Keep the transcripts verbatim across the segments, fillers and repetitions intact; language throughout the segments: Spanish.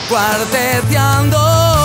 Cuarteteando,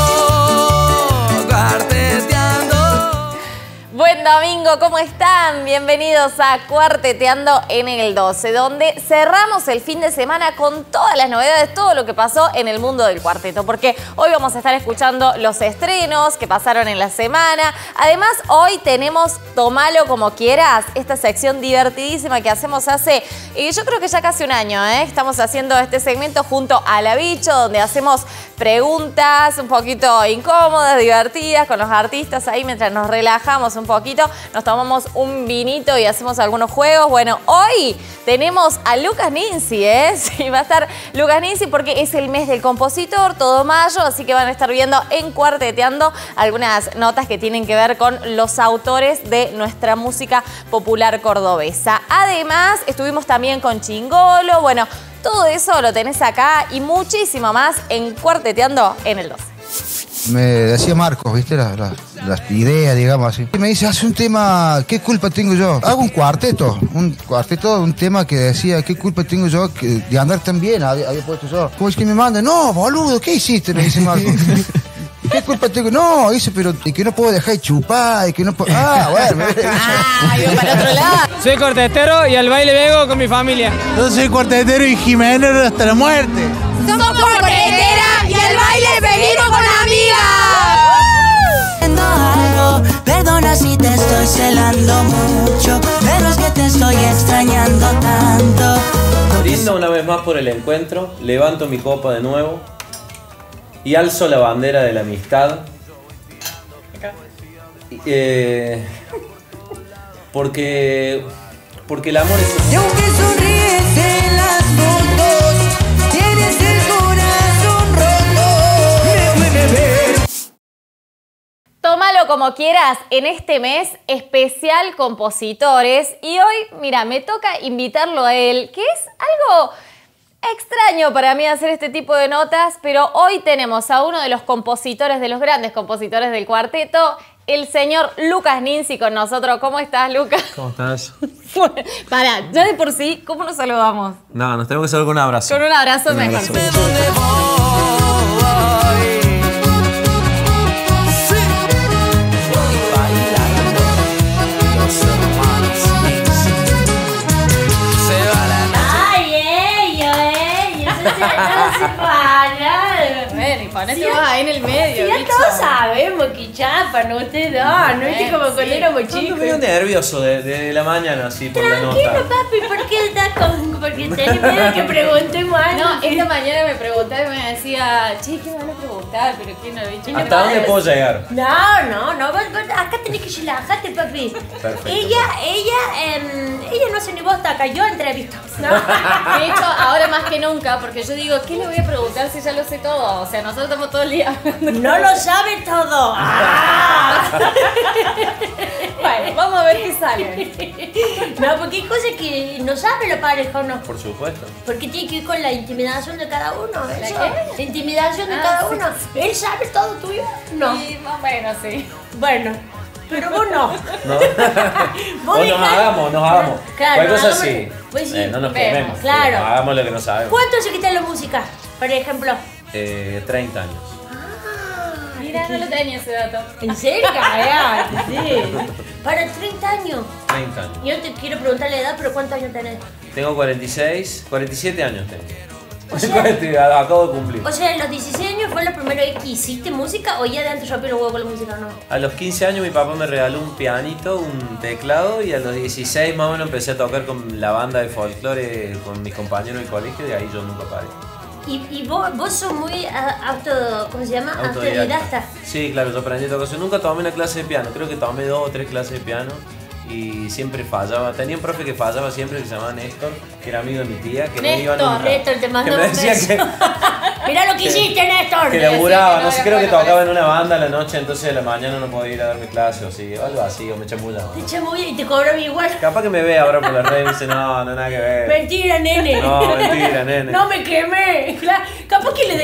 cuarteteando. Buen domingo, ¿cómo están? Bienvenidos a Cuarteteando en el doce, donde cerramos el fin de semana con todas las novedades, todo lo que pasó en el mundo del cuarteto, porque hoy vamos a estar escuchando los estrenos que pasaron en la semana. Además, hoy tenemos Tomalo como quieras, esta sección divertidísima que hacemos hace, eh, yo creo que ya casi un año, ¿eh? Estamos haciendo este segmento junto a La Bicho, donde hacemos preguntas un poquito incómodas, divertidas, con los artistas ahí mientras nos relajamos un poquito, nos tomamos un vinito y hacemos algunos juegos. Bueno, hoy tenemos a Lucas Ninzi, ¿eh? Sí, va a estar Lucas Ninzi porque es el mes del compositor, todo mayo, así que van a estar viendo en Cuarteteando algunas notas que tienen que ver con los autores de nuestra música popular cordobesa. Además, estuvimos también con Chingolo, bueno, todo eso lo tenés acá y muchísimo más en Cuarteteando en el doce. Me decía Marcos, ¿viste? Las la, la ideas, digamos así. Y me dice, hace un tema, ¿qué culpa tengo yo? Hago un cuarteto, un cuarteto, un tema que decía, ¿qué culpa tengo yo que, de andar tan bien? Había, había puesto yo. ¿Cómo es que me manda? No, boludo, ¿qué hiciste? Me dice Marcos. ¿Qué culpa tengo? No, dice, pero y que no puedo dejar de chupar, y que no puedo... Ah, bueno. Ah, iba para otro lado. Soy cuartetero y al baile vengo con mi familia. Yo soy cuartetero y Jiménez hasta la muerte. Somos cuartetera y al baile venimos con amigas. Perdona si te estoy celando mucho, pero es que te estoy extrañando tanto. Brindo una vez más por el encuentro, levanto mi copa de nuevo y alzo la bandera de la amistad. Eh, porque, porque el amor es... Y aunque sonríes en las fotos, tienes el corazón roto. Me duele ver. Tómalo como quieras en este mes especial compositores y hoy, mira, me toca invitarlo a él, que es algo extraño para mí hacer este tipo de notas, pero hoy tenemos a uno de los compositores, de los grandes compositores del cuarteto, el señor Lucas Ninzi con nosotros. ¿Cómo estás, Lucas? ¿Cómo estás? Pará, ya de por sí, ¿cómo nos saludamos? No, nos tenemos que saludar con un abrazo. Con un abrazo un mejor. Abrazo. ¿De dónde voy? Sí. Bailando los hermanos Ninzi. Se va la... ¡Ay, ellos, ellos! ¡Eso no se para! Bueno, y ponete vos ahí en el medio, Ya bicho. todos sabemos que chapan ustedes dos, ¿no? Es como cuando éramos Estoy chicos. medio nervioso de, de la mañana, así, por la Tranquilo, nota. papi, ¿por qué estás con...? Porque tenés miedo que preguntemos algo. No, esta mañana me preguntaba y me decía, che, ¿qué me van a preguntar? Pero ¿quién no ha dicho? ¿Hasta dónde puedo llegar? No, no, no, vos- vos acá tenés que relajarte, papi. Perfecto. Ella, ella, em, ella no hace ni vos acá, yo entrevisto. ¿no? De hecho, ahora más que nunca, porque yo digo, ¿qué le voy a preguntar si ya lo sé todo? O sea, nosotros estamos todo el día hablando. No lo sabe todo. Ah. Bueno, vamos a ver qué sale. No, porque hay cosas que no sabe la pareja o no. Por supuesto. Porque tiene que ir con la intimidación de cada uno. ¿La eso. qué? La intimidación de Ah, cada sí, uno. ¿Él sabe todo tuyo? No. Sí, más o menos, sí. Bueno, pero vos no. ¿No? Vos O nos dejá- hagamos, nos hagamos. Claro, Cualquier cosa hagamos- sí. Pues sí, Eh, no nos vemos, quememos. claro. Sí, hagamos lo que no sabemos. ¿Cuánto se quita la música, por ejemplo? Eh, treinta años. Mira, no lo tenía ese dato. ¿En serio? Cagá, sí. Para treinta años. treinta años. Yo te quiero preguntar la edad, pero ¿cuántos años tenés? Tengo cuarenta y seis, cuarenta y siete años tengo. O sea- Acabo de cumplir. O sea, ¿a los dieciséis años fue la primera vez que hiciste música o ya de antes rompí los huevos con la música o no? A los quince años mi papá me regaló un pianito, un teclado y a los dieciséis más o menos empecé a tocar con la banda de folclore con mis compañeros del colegio y ahí yo nunca paré. Y, y vos, vos sos muy ah, auto... ¿Cómo se llama? Autodidacta. Autodidacta. Sí, claro, yo aprendí a tocar. Yo nunca tomé una clase de piano, creo que tomé dos o tres clases de piano y siempre fallaba. Tenía un profe que fallaba siempre que se llamaba Néstor, que era amigo de mi tía, que no iba Néstor, nunca. Néstor, te mando que me un decía beso. que, Mirá lo que Que- hiciste, Néstor. que decía laburaba, que no no sé, era creo que bueno para tocaba en eso. una banda a la noche, entonces de la mañana no podía ir a darme clase o así, o algo así, o me chamullaba. Te chamulla y te cobró igual. Capaz que me ve ahora por la red y dice, no, no, nada que ver. Mentira, nene. No, mentira, nene. No me quemé. Claro, capaz que le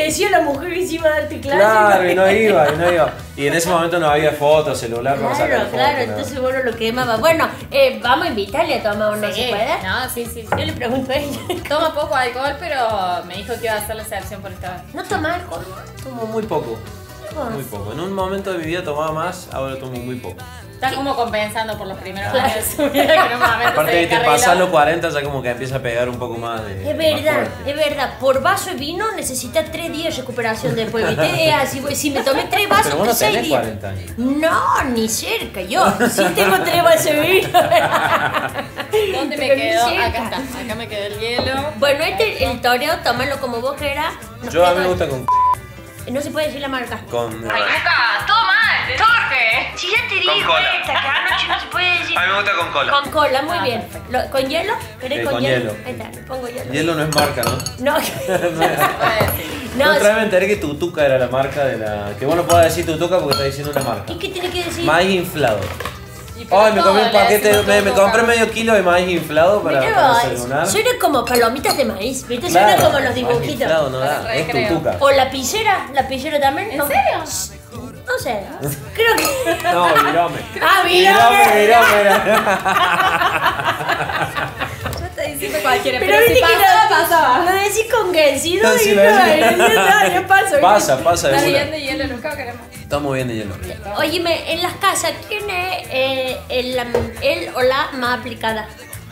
decía la mujer que se iba a darte clase. Claro, y no iba, y no iba. Y en ese momento no había fotos, celular para sacar Claro, fotos. claro, nada. entonces bueno lo quemaba. Bueno, eh, vamos a invitarle a tomar una, Sí. ¿se puede? No, sí, sí. Yo le pregunto a ella. Toma poco alcohol, pero me dijo que iba a hacer la excepción por esta vez. ¿No toma alcohol? Tomo muy poco. Muy poco. En un momento de mi vida tomaba más, ahora tomo muy poco. Está como compensando por los primeros Claro. años de su vida que en un momento Aparte se de que te descarriló. pasan los cuarenta ya como que empieza a pegar un poco más de. Es más verdad, fuerte. es verdad. Por vaso de vino necesita tres días de recuperación después, ¿viste? Es así, pues, si me tomé tres vasos, Pero vos no seis tenés días. cuarenta años. No, ni cerca. Yo sí tengo tres vasos de vino. ¿Dónde me Pero ni quedo? cerca. Acá está. Acá me quedó el hielo. Bueno, este, el toreado, tómalo como vos quieras. No, Yo a mí pero- me gusta con. No se puede decir la marca. con todo mal, Jorge. Si ya te Con digo cola. esta, que anoche no se puede decir. A mí me gusta con cola. Con cola, muy Ah, bien. perfecto. Lo- ¿Con hielo? ¿Querés Sí, con, con hielo? hielo. Ahí está, le pongo hielo. Hielo no es marca, ¿no? No. No, no, otra vez me enteré que Tutuca era la marca de la. Que vos no podés decir Tutuca porque está diciendo una marca. ¿y qué tiene que decir? Maíz inflado. Y pero Ay, me todo comí un le paquete, decimos me, me todo compré acá. medio kilo de maíz inflado para, Mirá para vos, desayunar. suena como palomitas de maíz, ¿viste? Claro, Suena como los maíz dibujitos. inflado no da, Para el es recreo. Tutuca. O la piscera, la piscera también. ¿En no, serio? No sé, creo que... No, virome. Ah, Virome, virome. virome. era. Yo estoy diciendo cualquiera, Pero pero, si viste que pasaba, lo, pasaba. lo decís con vencido Sí, y lo no, decís. no, no pasa. ¿viste? Pasa, pasa de Está una. bien de hielo, nunca queremos. Estamos bien de hielo. Óyeme, en las casas, ¿quién es eh, el, el o la más aplicada?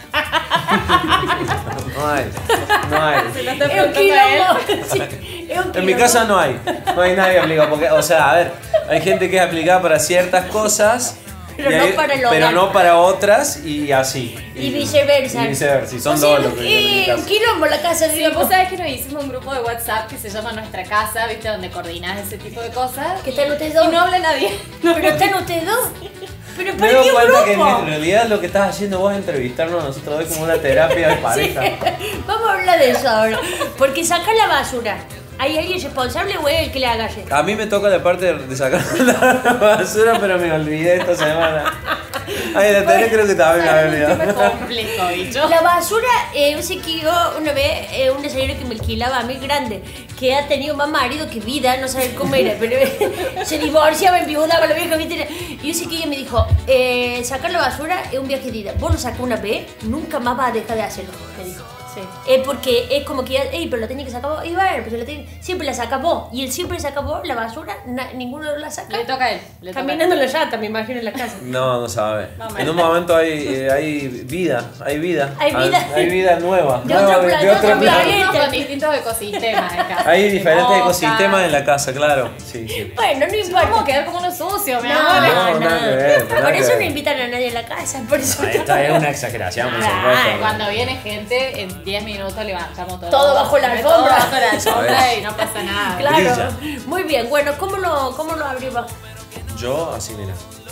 No hay, no hay. Se lo está Es un preguntando a él. quilombo. Sí, es un En mi quilombo. casa no hay, no hay nadie aplicado. Porque, o sea, a ver, hay gente que es aplicada para ciertas cosas, Pero y no hay- para el pero hogar. no para otras y así. Y viceversa. Y viceversa, y son O sea, dos los que viven en mi eh, casa. un quilombo la casa, Sí, digamos. vos sabés que nos hicimos un grupo de WhatsApp que se llama Nuestra Casa, ¿viste? Donde coordinás ese tipo de cosas. ¿Qué están ustedes dos? Y no habla nadie. Pero están ustedes dos. Pero Me ¿para doy qué un cuenta que en grupo? realidad lo que estás haciendo vos es entrevistarnos a nosotros dos como una terapia de pareja. Sí. Vamos a hablar de eso ahora. Porque saca la basura. ¿Hay alguien responsable o es el que le haga eso? A mí me toca la parte de de sacar la basura, pero me olvidé esta semana. Ay, la tele creo que también me había Yo me olvidado. complico, bicho. La basura, eh, yo sé que yo una vez, eh, un desayuno que me alquilaba a mí grande, que ha tenido más marido que vida, no saber cómo era, pero se divorciaba, enviudaba la vieja, ¿viste? Y yo sé que ella me dijo, eh, sacar la basura es un viaje de ida. Vos lo sacás una vez, nunca más vas a dejar de hacerlo, me dijo. Sí. Eh, porque es como que ya, ey, pero la tenía que sacar vos. Y bueno, pero la tenía- siempre la saca vos. Y él siempre saca vos la basura, na- ninguno la saca. Le toca a él. Le toca a él. Caminando la llanta, me imagino, en la casa. No, no sabe. No, En un momento hay, eh, hay vida, hay vida. Hay vida. Hay vida nueva. De nueva, otro pla- de otro planeta. planeta. Venimos con distintos ecosistemas acá. Hay diferentes Boca. ecosistemas en la casa, claro. Sí, sí. Bueno, no Vamos a importa. quedar como unos sucios, mi No, amor. no, No, no. nada que ver, nada Por que eso ver. no invitan a nadie a la casa, por eso. Esta es una exageración, por Ah, supuesto. cuando viene gente, en diez minutos levantamos todo. Todo bajo la Todo alfombra. bajo la alfombra ¿Sabes? y no pasa nada. Claro. Brilla. Muy bien, bueno, ¿cómo lo, cómo lo abrimos? Yo, así, mira.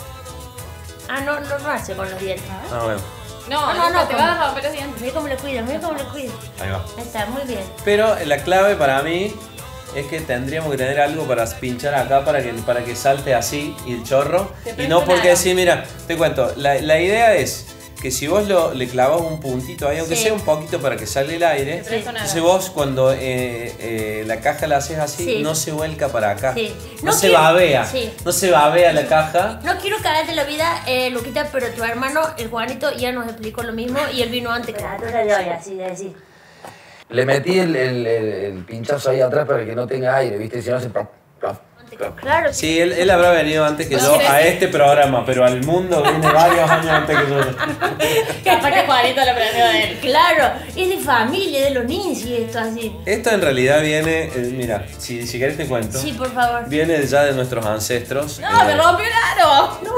Ah, no, no, no hace con los dientes. Ah, bueno. No, No, no, no, no, te ¿cómo? vas a romper los dientes. Mira cómo lo cuida, mira cómo lo cuida. Ahí va. Ahí está, muy bien. Pero la clave para mí es que tendríamos que tener algo para pinchar acá para que, para que salte así y el chorro. Te Y presto no porque nada. decir, mira, te cuento, la, la idea es que si vos lo, le clavas un puntito ahí, aunque Sí. sea un poquito para que salga el aire, Te presto nada. entonces vos cuando eh, eh, la caja la haces así, Sí. no se vuelca para acá. Sí. No, No se quiero- babea. sí. No se babea la caja. No quiero cagarte la vida, eh, Luquita, pero tu hermano, el Juanito, ya nos explicó lo mismo y él vino antes. Claro, así de decir. Le metí el, el, el, el pinchazo ahí atrás para que no tenga aire, ¿viste? Si no se... plop, plop, plop. Claro, Sí, él, él habrá venido antes que No, yo pero a sí. este programa, pero al mundo viene varios años antes que yo. Capaz que Juanito lo aprendió de él. claro, es de familia, de los niños y esto así. Esto en realidad viene, eh, mira, si, si querés te cuento. Sí, por favor. Viene ya de nuestros ancestros. No, eh, me rompió el aro. No,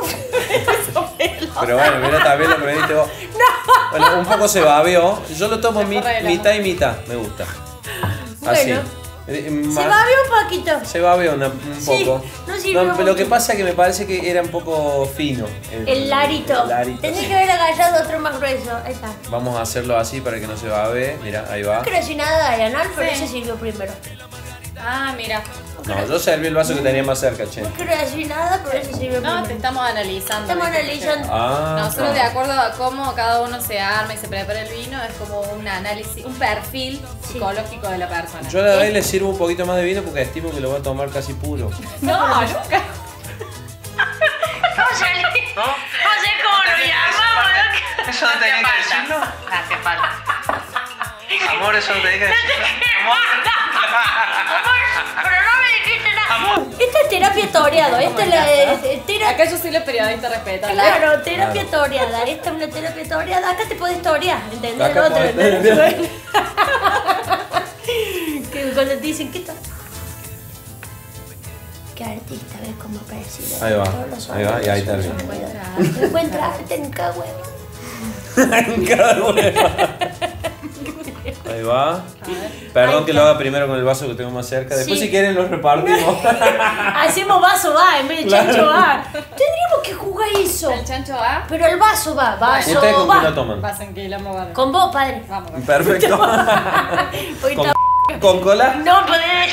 Pero bueno, mira, también lo aprendiste vos. Bueno, un poco se babeó. Yo lo tomo Se mi- corre el mitad y mitad, me gusta. Así. Bueno. Eh, Se más- va a ver un poquito. Se babeó una- un Sí, poco. no sirvió pero lo mucho. que pasa es que me parece que era un poco fino. El larito. El larito, Tenés sí. que haber agarrado otro más grueso. Ahí está. Vamos a hacerlo así para que no se babee. Mira, ahí va. No quiero decir nada de anal, pero Sí. ese sirvió primero. Ah, mira. No, yo serví el vaso que tenía más cerca, che. No quiero decir nada, pero eso sirve No, te estamos analizando. Estamos ¿viste? analizando. Ah, Nosotros, de acuerdo a cómo cada uno se arma y se prepara el vino, es como un análisis, un perfil psicológico de la persona. yo a la vez le sirvo un poquito más de vino porque estimo que lo voy a tomar casi puro. No, nunca. Vamos a ver cómo lo llamamos. ¿Eso no tenía que decirlo? No hace falta. Amor, eso no tenía que decirlo. Pero no me dijiste nada. Esta es terapia toreado. Esta es la eh, terapia. Acá yo soy la periodista respetada. Claro, terapia toreada. Esta es una terapia toreada. Acá te podés torear, ¿entendés? Acá Otra, podés- ¿no? Que cuando te dicen que está. ¿Qué artista ves cómo percibe? Ahí va, todos los ahí va, y ahí sueños, termina. sueños. Encuentra arte en cada huevo. Cada uno. Ahí va. Perdón Ahí que está. lo haga primero con el vaso que tengo más cerca. Después, Sí. si quieren, los repartimos. Hacemos vaso va en vez de Claro. chancho va. Tendríamos que jugar eso. El chancho va. Pero el vaso va, vaso ¿Ustedes con va. qué lo toman? Vas en quilombo, va. Con vos, padre. Vamos. Perfecto. Hoy ¿Con, está- con cola? No podés.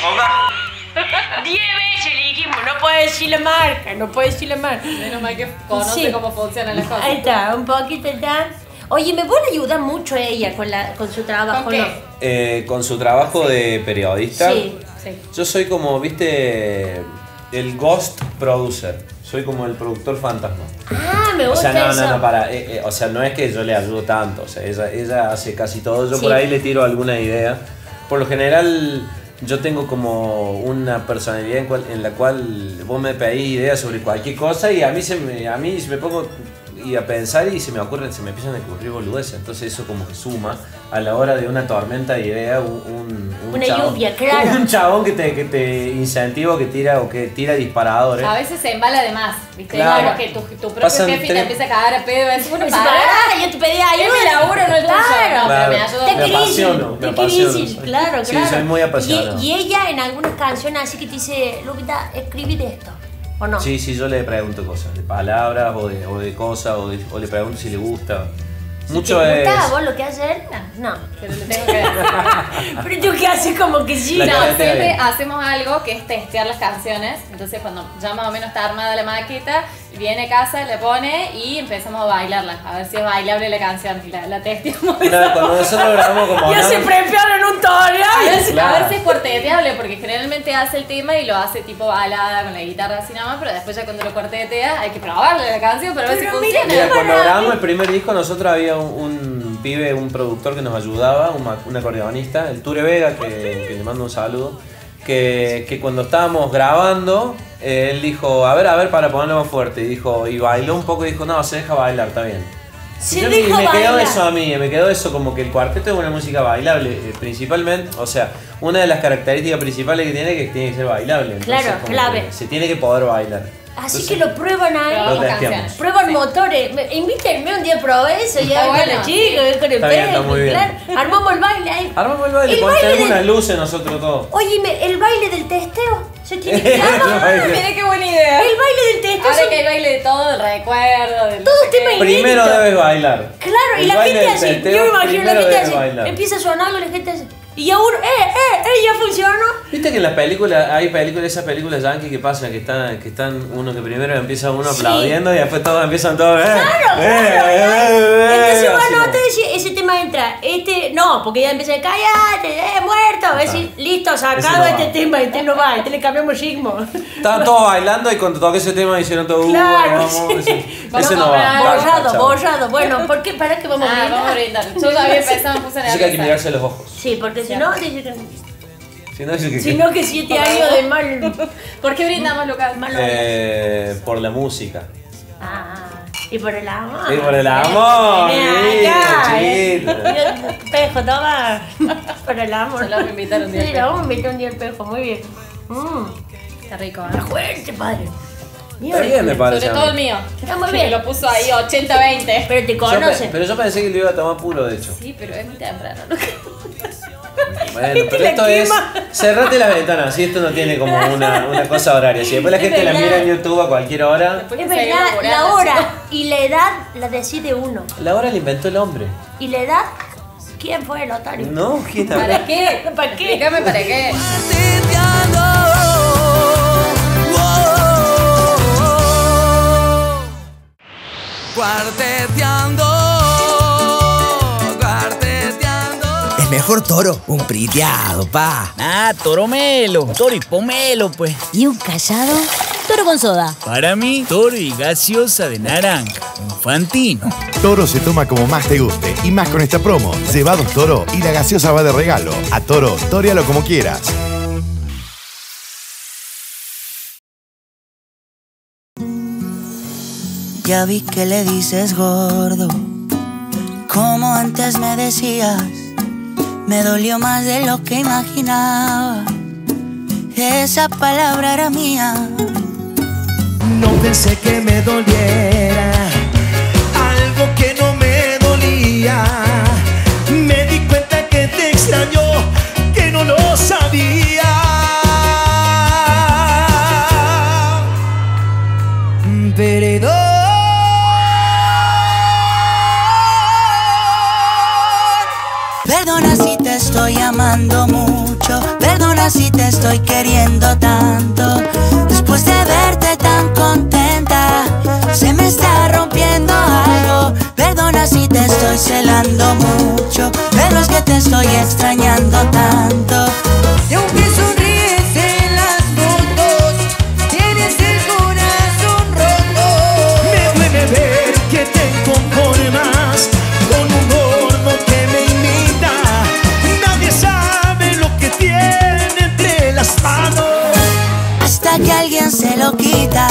Diez veces le dijimos, no puedes decir la marca, no puedes decir la marca. Menos mal que conoce Sí. cómo funcionan las cosas. Ahí está, un poquito está. Oye, me puede ayudar mucho ella con, la, con su trabajo, ¿Con qué? ¿no? Eh, con su trabajo de periodista. Sí. Sí. Yo soy como, viste, el ghost producer. Soy como el productor fantasma. Ah, me O gusta sea, no, eso. no, no, para. eh, eh, o sea, no es que yo le ayudo tanto. O sea, ella, ella hace casi todo. Yo Sí. por ahí le tiro alguna idea. Por lo general, yo tengo como una personalidad en, cual- en la cual vos me pedís ideas sobre cualquier cosa y a mí se me, a mí se me pongo y a pensar y se me ocurren, se me empiezan a ocurrir boludeces. Entonces eso como que suma a la hora de una tormenta de ideas, un, un, un Una chabón- lluvia, claro. Un chabón que te, que te incentiva, que tira o que tira disparadores. A veces se embala de más, ¿viste? Claro. Como que tu, tu propio Pasan jefe te tres- empieza a cagar a pedo y decís, bueno, Pues, para. pará, yo te pedí ayuda. Es mi laburo, no el tuyo. Claro. No, pero me Claro. ayuda. Te Me crisis, apasiono, me te apasiono. crisis, claro, Sí, claro. soy muy apasionado. Y, y ella en algunas canciones así que te dice, Lupita, escribí de esto, ¿o no? Sí, sí, yo le pregunto cosas, de palabras o de, o de cosas, o, de- o le pregunto si le gusta. Mucho ¿Te es. gusta a vos lo que hace él? No. Pero le tengo que decir. Pero tú qué haces como que sí. La No, carretera siempre bien. hacemos algo que es testear las canciones. Entonces, cuando ya más o menos está armada la maqueta, viene a casa, le pone y empezamos a bailarla. A ver si es bailable la canción. Y la, la testeamos. Una vez cuando nosotros grabamos como Ya se hablamos- preparan un A ver, tutorial. si- Claro. a ver si es cuarteteable, porque generalmente hace el tema y lo hace tipo balada con la guitarra así nada más, pero después ya cuando lo cuartetea hay que probarle la canción para ver Pero si mira, funciona. Mira, cuando Para- grabamos el primer disco, nosotros había un, un pibe, un productor que nos ayudaba, un, ma- un acordeonista, el Ture Vega, que, que le mando un saludo, que, que cuando estábamos grabando, eh, él dijo, a ver, a ver, para ponerlo más fuerte, y dijo, y bailó un poco y dijo, no, se deja bailar, está bien. Se Y yo- deja y me quedó bailar. eso a mí, me quedó eso como que el cuarteto es una música bailable, eh, principalmente, o sea, una de las características principales que tiene es que tiene que ser bailable. Entonces, Claro, como clave. que se tiene que poder bailar. Así Entonces, que lo prueban ahí. Probamos Lo testeamos. canciones. Prueban Sí. motores. Me- Invítenme un día a probar eso. Ya Está con bueno, los chicos, con el Está bien, está perro, muy bien. claro. Armamos el baile ahí. Armamos el baile, El ponemos baile unas del- luces nosotros todos. Óyeme, el baile del testeo. Se tiene que El armar. baile. Mira qué buena idea. El baile del testeo. Ahora son- que hay baile de todo, del recuerdo, del. Todo no sé qué. tema Primero inédito. debes bailar. Claro, y El la baile gente del así. testeo, Yo me imagino la primero gente debes así. bailar. Empieza a sonar algo y la gente así. Y ya uno, eh, eh, eh, ya funcionó. Viste que en las películas, hay películas, esas películas yankee que pasan, que están, que están uno que primero empieza uno Sí. aplaudiendo y después todos empiezan todos, eh, Claro, eh, claro. eh, eh, Entonces, así bueno, como- te decía, ese tema entra. Este, no, porque ya empieza a cállate, eh, muerto. A ver si, listo, sacado Ese no va. este tema, este no va, este le cambiamos ritmo. Estaban todos bailando y cuando toqué ese tema hicieron todo, uh, Claro, vamos, sí. ese, Vamos ese a no va. hablar. Basta, Borrado, chao. borrado. Bueno, ¿por qué? ¿Para qué vamos a Ah, brindar? vamos a brindar. Yo ya había empezado, me puse Dice que hay que nerviosa. mirarse los ojos. Sí, porque si no, dice que. Si no, dice que. Si no, que siete años de mal. ¿Por qué brindamos, Lucas? Malo. Eh, por la música. Ah, y por el amor. Y por el amor, Vení acá, chiquito, eh. chiquito. Pejo, toma. Por el amor. Se lo vamos a invitar un día al Sí, Pejo. lo vamos a invitar un día al pejo, muy bien. Mm, Está rico, está ¿eh? fuerte, padre. Está bien, me parece. Sobre a todo mí. el mío. Está muy Que bien. lo puso ahí ochenta veinte. Pero te Yo pe- conoce. pero yo pensé que lo iba a tomar puro, de hecho. Sí, pero es muy temprano, Lucas. Bueno, pero la esto es. quema. Cerrate las ventanas, si esto no tiene como una, una cosa horaria. Si después la Es gente la verdad. mira en YouTube a cualquier hora, Después Es que seguimos verdad, la laburando, hora chicos. y la edad la decide uno. la hora la inventó el hombre. Y la edad, ¿quién fue el otario? No, ¿quién ¿Para qué? ¿Para qué? Explícame para qué. Cuarteteando. cuarteteando, cuarteteando. El mejor toro, un priteado, pa. Ah, toro melo, toro y pomelo, pues. ¿Y un callado? Toro con soda. Para mí, toro y gaseosa de naranja, un Fantino. Toro se toma como más te guste y más con esta promo. Lleva dos Toro y la gaseosa va de regalo. A Toro, torealo como quieras. Ya vi que le dices gordo, como antes me decías. Me dolió más de lo que imaginaba. Esa palabra era mía. No pensé que me doliera algo que no me dolía. Me di cuenta que te extrañó, que no lo sabía. Perdón. Perdona si te estoy amando mucho. Perdona si te estoy queriendo tanto. Después de verte tan contenta, se me está rompiendo algo. Perdona si te estoy celando mucho, pero es que te estoy extrañando tanto. Y aunque sonríes en las fotos, tienes el corazón roto. Me duele ver que te conformas con un gordo que me imita. Nadie sabe lo que tiene entre las manos hasta que alguien se lo quita.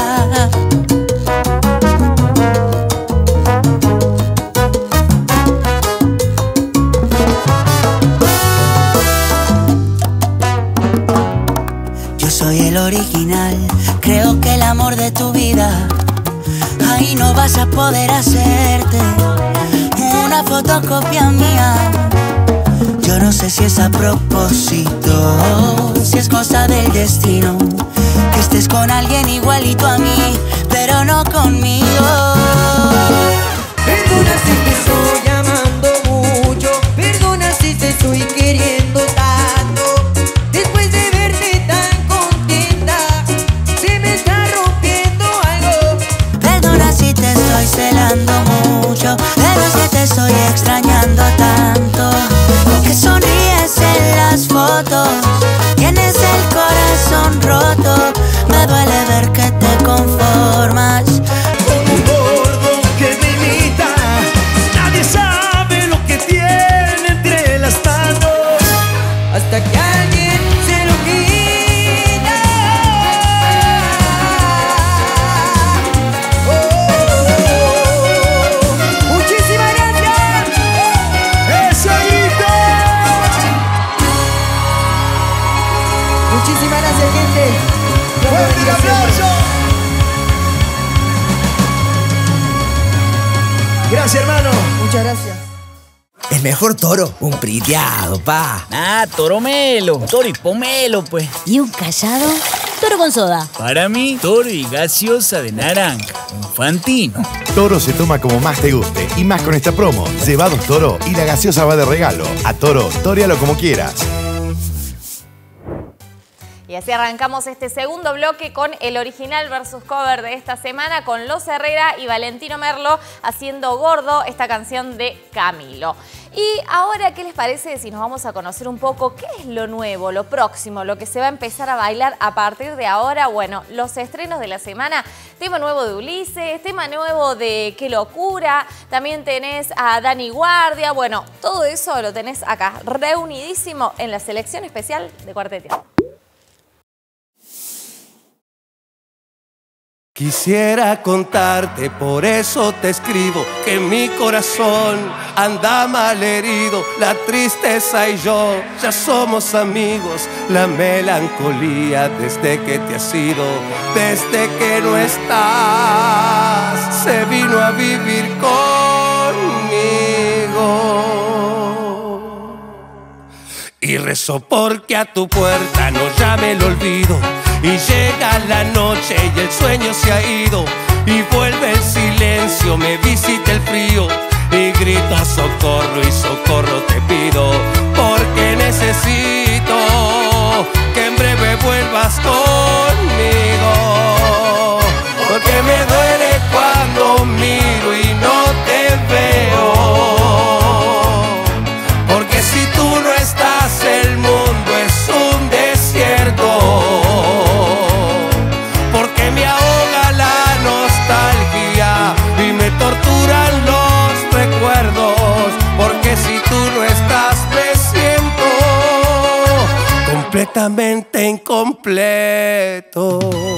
Yo soy el original, creo que el amor de tu vida. Ahí no vas a poder hacerte una fotocopia mía. Yo no sé si es a propósito, si es cosa del destino, que estés con alguien igualito a mí, pero no conmigo. Perdona si te estoy amando mucho, perdona si te estoy queriendo tanto. Después de verte tan contenta, se me está rompiendo algo. Perdona si te estoy celando mucho, pero es que te estoy extrañando tanto. Que sonríes en las fotos, tienes el corazón roto. Me duele ver que te conformas con un gordo que me imita. Nadie sabe lo que tiene entre las manos hasta que alguien se lo quita. Oh, oh, oh. Muchísimas gracias. ¡Eso, hito! Muchísimas gracias, gente. ¡Fuerte el aplauso! Gracias, hermano. Muchas gracias. El mejor toro, un priteado, pa. Ah, toro melo, toro y pomelo, pues. ¿Y un callado? Toro con soda. Para mí, toro y gaseosa de naranja, un Fantino. Toro se toma como más te guste y más con esta promo. Lleva dos Toro y la gaseosa va de regalo. A Toro, torealo como quieras. Y así arrancamos este segundo bloque con el original versus cover de esta semana, con Los Herrera y Valentino Merlo haciendo Gordo, esta canción de Camilo. Y ahora, ¿qué les parece si nos vamos a conocer un poco qué es lo nuevo, lo próximo, lo que se va a empezar a bailar a partir de ahora? Bueno, los estrenos de la semana, tema nuevo de Ulises, tema nuevo de Qué Locura, también tenés a Dani Guardia, bueno, todo eso lo tenés acá, reunidísimo en la selección especial de Cuarteteando. Quisiera contarte, por eso te escribo, que mi corazón anda mal herido. La tristeza y yo ya somos amigos. La melancolía desde que te has ido, desde que no estás, se vino a vivir conmigo. Y rezo porque a tu puerta no llame el olvido. Y llega la noche y el sueño se ha ido. Y vuelve el silencio, me visita el frío. Y grito socorro y socorro te pido. Porque necesito que en breve vuelvas conmigo. Porque me duele cuando miro y no completo.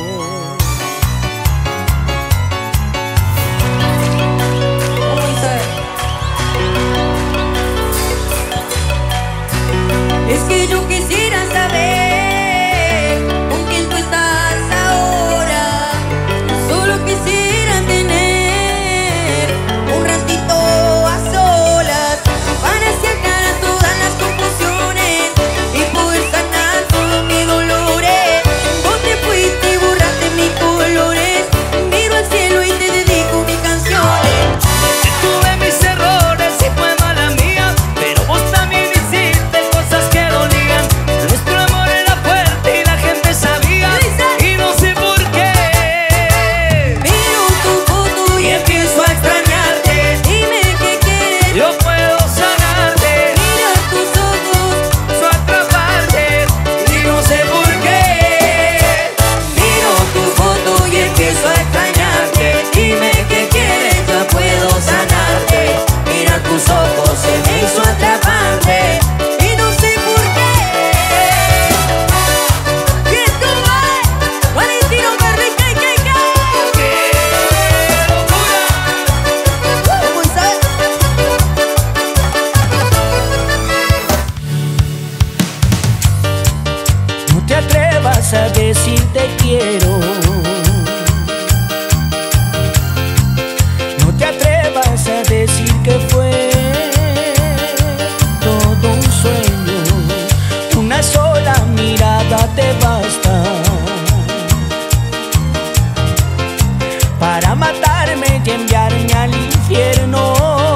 Es que yo quisiera saber con quién tú estás ahora. Solo quisiera tener un ratito a solas para sacar todas las confusiones y poder sanar todos mis dolores. Vos te fuiste y borraste mis colores. Miro al cielo y te dedico mis canciones. Tuve mis errores y fue mala mía, pero vos también hiciste cosas que dolían. Nuestro amor era fuerte y la gente sabía, y no sé por qué. Miro tu foto y empiezo a extrañarte. Dime qué quieres, Yo puedo sanarte, mira tus ojos. yo atraparte, y no sé por qué. Miro tu foto y empiezo a extrañarte. Dime qué quieres, ya puedo sanarte. Mira tus ojos, se me hizo atrapante y no sé por qué. ¿Qué tú vas? Valentino Carrica y Keika. ¿Cómo sabes? No te atrevas a decir te quiero. No te atrevas a decir que fue todo un sueño. Una sola mirada te basta para matarme y enviarme al infierno.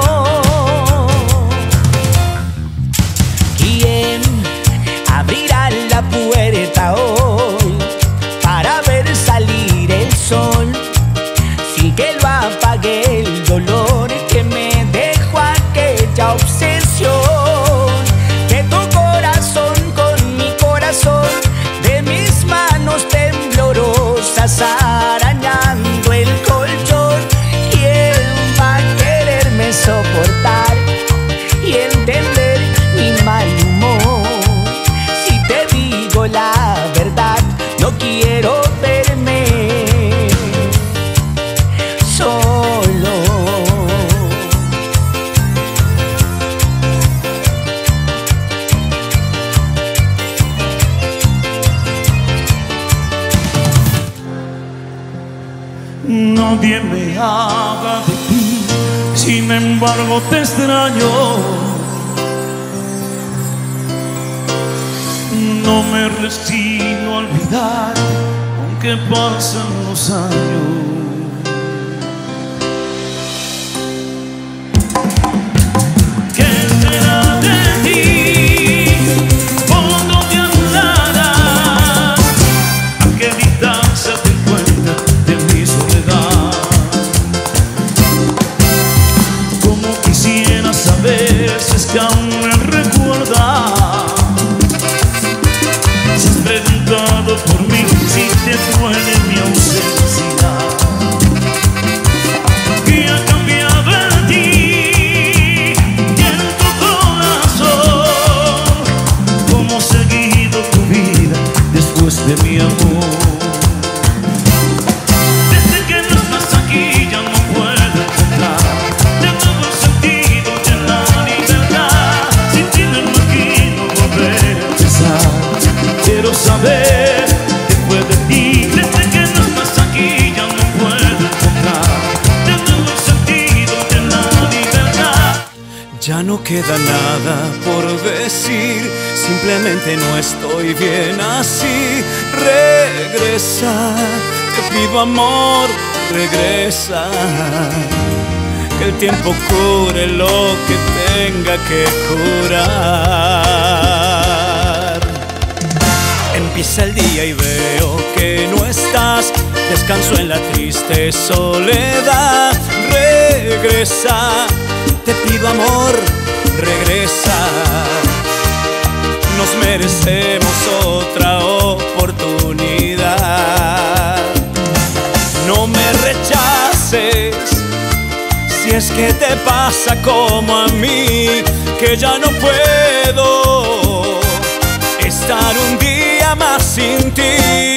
¿Quién abrirá la puerta hoy para ver salir el sol? Sin que lo apague el dolor que me dejó aquella obsesión. De tu corazón con mi corazón, de mis manos temblorosas arañando el colchón. ¿Quién va a quererme soportar y entender mi mal humor? Si te digo la verdad, no quiero verme solo. Nadie me habla de ti, sin embargo te extraño. No me resigno a olvidar, aunque pasen los años. ¿Qué será de ti? ¿Por dónde andarás? ¿A qué distancia te encuentras de mi soledad? Como quisiera saber si es que aún me recuerdas. Si has preguntado por mí, si te duele mi ausencia. ¿Qué ha cambiado en ti y en tu corazón? ¿Cómo ha seguido tu vida después de mi amor? Desde que no estás aquí ya no puedo encontrar de nuevo el sentido de la libertad. Sin ti me imagino volver a empezar. Quiero saber qué fue de ti. Desde que no estás aquí ya no puedo encontrar de nuevo el sentido de la libertad. Ya no queda nada por decir, simplemente no estoy bien así. Regresa, te pido amor, regresa. Que el tiempo cure lo que tenga que curar. Empieza el día y veo que no estás, descanso en la triste soledad. Regresa, te pido amor, regresa. Nos merecemos otra oportunidad. No me rechaces, si es que te pasa como a mí, que ya no puedo estar un día más sin ti.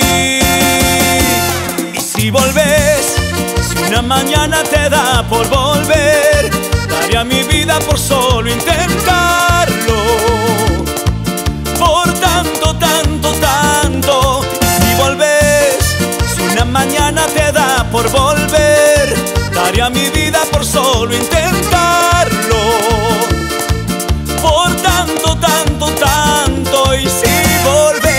Y si volvés, si una mañana te da por volver, daría mi vida por solo intentarlo. Por tanto, tanto, tanto. Y si volvés, si una mañana te da por volver, daría mi vida por solo intentarlo. Por tanto, tanto, tanto. Y si volvés.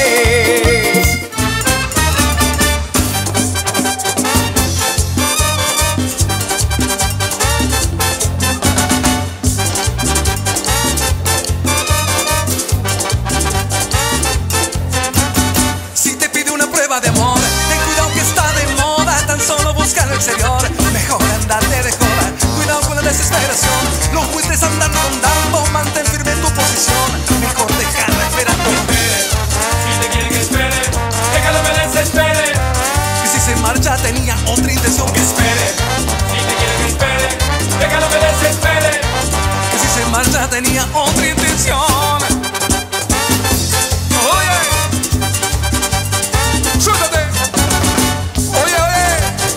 Si te pide una prueba de amor, ten cuidado que está de moda, tan solo busca lo exterior. Mejor andarte de joda, cuidado con la desesperación. Los buitres andan rondando, mantén firme tu posición. Mejor dejarla esperando. Si te quiere que espere, déjalo que desespere. Que si se marcha tenía otra intención. Que espere. Si te quiere que espere, déjalo que desespere. Que si se marcha tenía otra intención. Oye, suéltate. Oye, oye.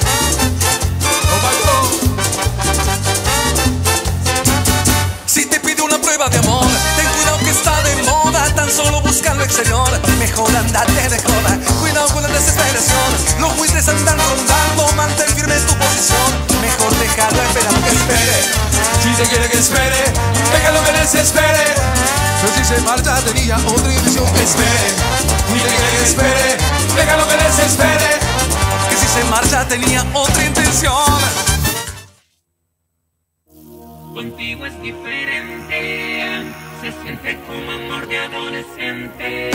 Si te pide una prueba de amor, ten cuidado que está de moda, tan solo busca lo exterior. Mejor andate de joda, cuidado con la desesperación. Los buitres andan rondando, mantén firme tu posición. Mejor dejarlo esperando que espere. Si te quiere que espere, déjalo que desespere. Pero si se marcha tenía otra intención. Que espere. Si te quiere que espere, déjalo que desespere. Que si se marcha tenía otra intención. Contigo es diferente, se siente como amor de adolescente.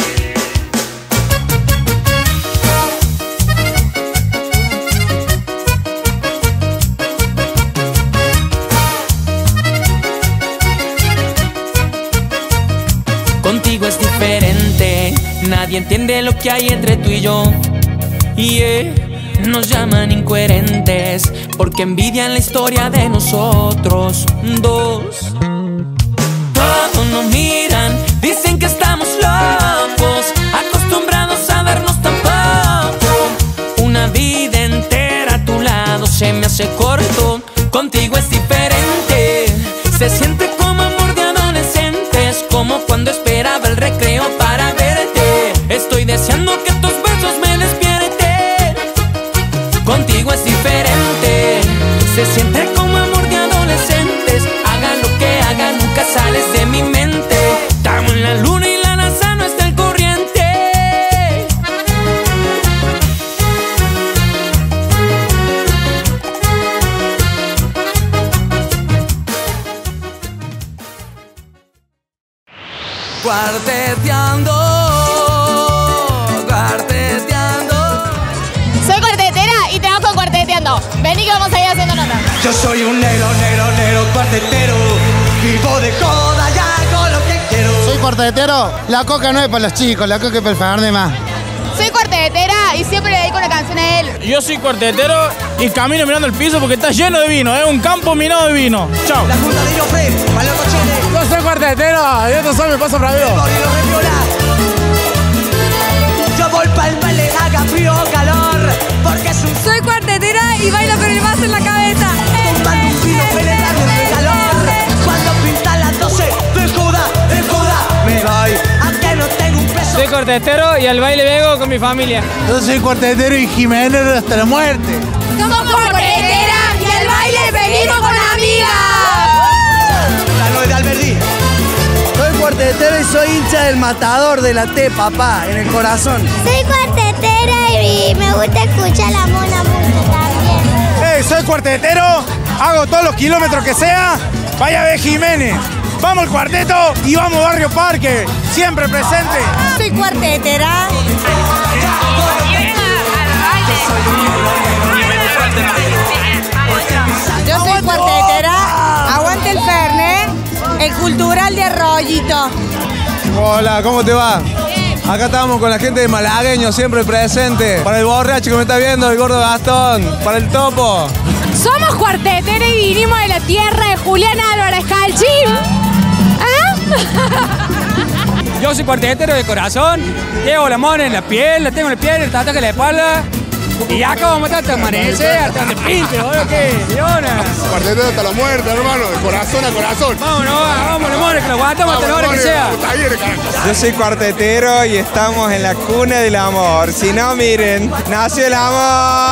Contigo es diferente, nadie entiende lo que hay entre tú y yo. Y yeah, nos llaman incoherentes porque envidian la historia de nosotros dos. Todos nos miran, dicen que estamos locos, acostumbrados a vernos tan poco. Una vida entera a tu lado se me hace corto. Contigo es diferente, se siente como amor de adolescentes, como cuando esperaba el recreo para verte. Estoy deseando que tus besos me despierten. Contigo es diferente, se siente como amor de adolescentes. Haga lo que haga, nunca sales de mi mente. Estamos en la luna y la NASA no está al corriente. Cuarteteando, cuarteteando. Soy cuartetera y trabajo cuarteteando. Vení que vamos a ir haciendo nota. Yo soy un negro, negro, negro cuartetero. Vivo de joda y hago lo que quiero. Soy cuartetero. La coca no es para los chicos, la coca es para el favor de más. Soy cuartetera y siempre le dedico una canción a él. Yo soy cuartetero y camino mirando el piso porque está lleno de vino, es un campo minado de vino. Chao. La junta de Ilofred, para los cochones. Yo soy cuartetero y esto solo me pasa rápido. Yo voy pa'l baile, haga frío o calor, porque es un... Soy cuartetera y bailo con el vaso en la cabeza. Tomando un vino penetrando el calor. Cuando pintan las doce, de joda, de joda, me voy, aunque no tengo un peso. Soy cuartetero y al baile vengo con mi familia. Yo soy cuartetero y Jiménez hasta la muerte. Somos cuartetera y al baile venimos con amigas. La nueve de Alberdi. Soy cuartetero y soy hincha del Matador de la T, papá, en el corazón. Soy cuartetera y me gusta escuchar la mona mucho también. Hey, soy cuartetero, hago todos los kilómetros que sea. Vaya a ver Jiménez. Vamos al cuarteto y vamos Barrio Parque, siempre presente. Soy cuartetera. Yo soy cuartetera, aguante el Fernet, el cultural de Arroyito. Hola, ¿cómo te va? Acá estamos con la gente de Malagueño, siempre presente. Para el borracho que me está viendo, el gordo Gastón. Para el topo. Somos cuartetera y vinimos de la tierra de Julián Álvarez Calchín. ¿Ah? Yo soy cuartetero de corazón, llevo la mona en la piel, la tengo en la piel, el tatuaje en la espalda. Y acá vamos a estar hasta amanecer, hasta donde pinte, boludo, ¿qué? Leona. Cuartetero hasta la muerte, hermano, de corazón a corazón. Vámonos, vámonos, mones, que lo aguantamos hasta la hora que sea. Yo soy cuartetero y estamos en la cuna del amor. Si no, miren, nació el amor.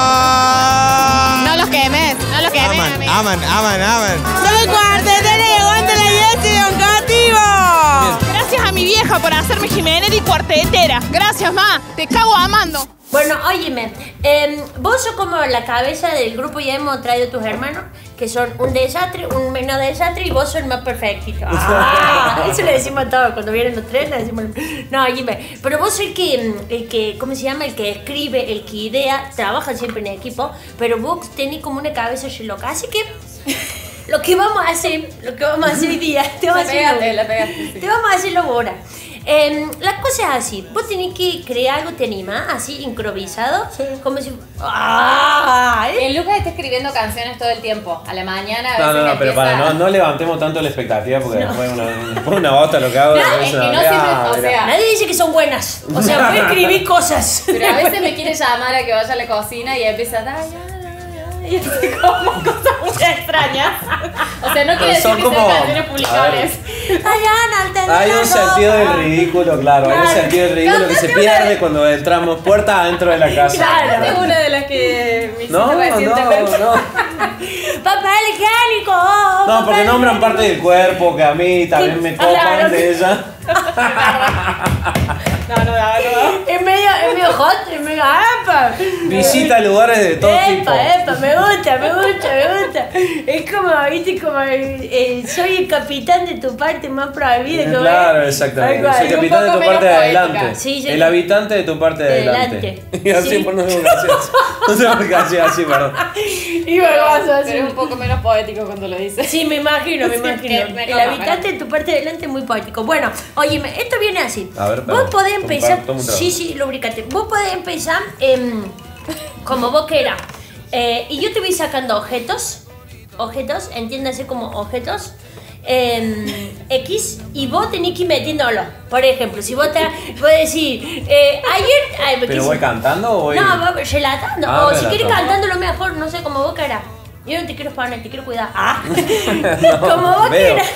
No los quemes, no los quemes, Aman, amigo. aman, aman, aman. Soy cuartetera y aguanta la iglesia y un cativo. Gracias a mi vieja por hacerme Jiménez y cuartetera. Gracias, ma. Te cago amando. Bueno, óyeme, eh, vos sos como la cabeza del grupo, ya hemos traído tus hermanos, que son un desastre, un menos desastre y vos sos el más perfectito. Ah, eso le decimos a todos, cuando vienen los tres le decimos... No, óyeme, pero vos sos el que, el que, ¿cómo se llama? El que escribe, el que idea, trabajan siempre en equipo, pero vos tenés como una cabeza loca, así que... Lo que vamos a hacer, lo que vamos a hacer hoy día, te vamos a hacer... pegaste, la pegaste, sí. Te vamos a hacerlo ahora. Eh, la cosa es así, vos tenés que crear algo, te animás, así, improvisado, sí. Como si... ¡Ah! ¿eh? El Lucas está escribiendo canciones todo el tiempo, a la mañana a No, veces no, no, pero empieza... para, no, no levantemos tanto la expectativa porque No. después una, después una bota lo que hago. No, después es que una no pelea, siempre, o mira. sea... Nadie dice que son buenas, o sea, puede escribir cosas. Pero a veces me quiere llamar a que vaya a la cocina y empieza a dar... Y así como cosas muy extrañas. O sea, no quiere decir Son que como- sean canciones publicables. Hay un sentido del ridículo, claro, hay un Claro. sentido del ridículo que se Cántate pierde una- cuando entramos puerta adentro de la casa. Claro, es una de las que me hiciste No, recientemente. no, no. Papel higiénico. No, porque nombran parte del cuerpo que a mí también me copan Claro. de ella. No, no, no, no. Es medio, es medio hot, es medio epa. Visita lugares de todo tipo. Epa, epa, me gusta, me gusta, me gusta. Es como, viste, como el, el- soy el capitán de tu parte más prohibida. como Claro, es. exactamente. Algo Soy así, un capitán de poco tu parte de menos adelante. poética. Sí, sí. El habitante de tu parte de De adelante. delante. Y así Sí. por no sé por qué hacía así. No sé por qué hacía así, perdón. Y bueno, vas a Pero es un poco menos poético cuando lo dices. Sí, me imagino, me Sí, imagino. que me El copa, habitante de tu parte de adelante es muy poético. Bueno, óyeme, esto viene así. A ver, Vos perdón. podés Toma- empezar. toma un trago. Sí, sí, lubricate. Vos podés empezar em, como vos quieras. Eh, y yo te voy sacando objetos. Objetos, entiéndase como objetos. em, X y vos tenés que ir metiéndolo. Por ejemplo, si vos te vos decís, eh, ayer. Ay, ¿Pero voy cantando o voy.? No, voy relatando. Ah, o si quieres relatando. cantando lo mejor, no sé, como vos quieras. Yo no te quiero poner, te quiero cuidar. Ah. No, Como vos veo. quieras.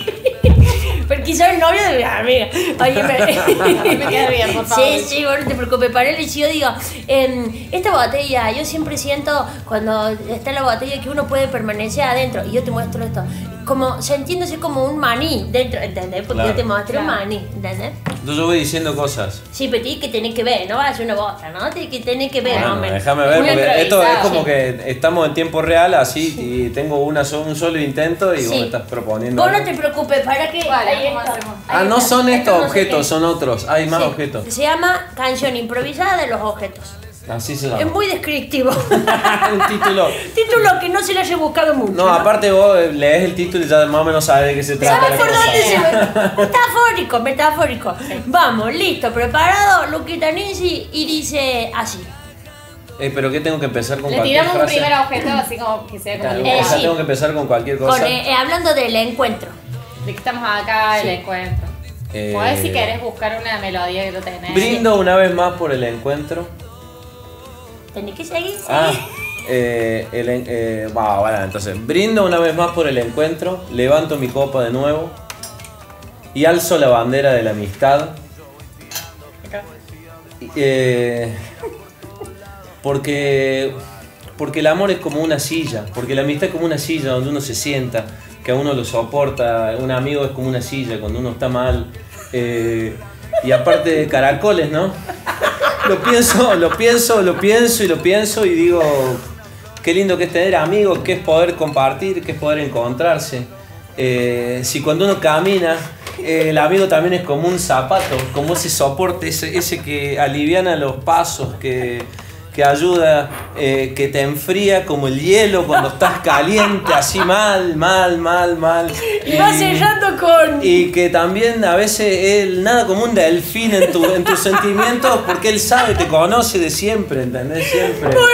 Porque soy el novio de mi amiga. Oye, me, Me queda bien, por favor. Sí, sí, bueno, no te preocupes. Para él, si yo digo, em, esta botella, yo siempre siento cuando está la botella que uno puede permanecer adentro. Y yo te muestro esto. Como sintiéndose como un maní dentro, ¿entendés? Porque Claro. yo te muestro un Claro. maní, ¿entendés? Entonces yo voy diciendo cosas. Sí, pero tienes que tener que ver, no vas a hacer una bosta, ¿no? Tienes que tener que ver, más o Bueno, menos. déjame ver, Una porque esto es improvisada. como que estamos en tiempo real, así, y tengo una so- un solo intento y vos Sí. me estás proponiendo. Vos no algo. te preocupes, para que. Vale, ahí ¿cómo está. hacemos? Ah, Ahí no está. son Esto estos no sé objetos, qué. son otros. Hay más Sí. objetos. Se llama Canción improvisada de los objetos. Así se Es llama. muy descriptivo. Un título. Título que no se le haya buscado mucho. No, aparte vos lees el título y ya más o menos sabes de qué se trata. ¿Sabes la por cosa. dónde se ve? Metafórico, metafórico. Vamos, listo, preparado, Luquita Ninzi, y dice así. Eh, pero ¿qué tengo que empezar con Le cualquier tiramos un frase? primer objeto así como que sea como Claro, lineal. o sea, sí. tengo que empezar con cualquier cosa. Con, eh, eh, hablando del encuentro. De que estamos acá, el Sí. encuentro. Eh, Podés si querés buscar una melodía que tú tenés. Brindo una vez más por el encuentro. Tenés que seguir. Ah, eh, el, en- eh, va, bueno, entonces, brindo una vez más por el encuentro, levanto mi copa de nuevo y alzo la bandera de la amistad. Eh, porque, porque el amor es como una silla, porque la amistad es como una silla donde uno se sienta, que a uno lo soporta, un amigo es como una silla cuando uno está mal. eh, y aparte de caracoles, ¿no? Lo pienso, lo pienso, lo pienso y lo pienso y digo, qué lindo que es tener amigos, que es poder compartir, que es poder encontrarse. Eh, si cuando uno camina, eh, el amigo también es como un zapato, como ese soporte, ese, ese que aliviana los pasos, que, que ayuda, eh, que te enfría como el hielo cuando estás caliente, así mal, mal, mal, mal. Y va cerrando con. Y que también a veces él nada como un delfín en, tu, en tus sentimientos porque él sabe, te conoce de siempre, ¿entendés? Siempre. ¡Muy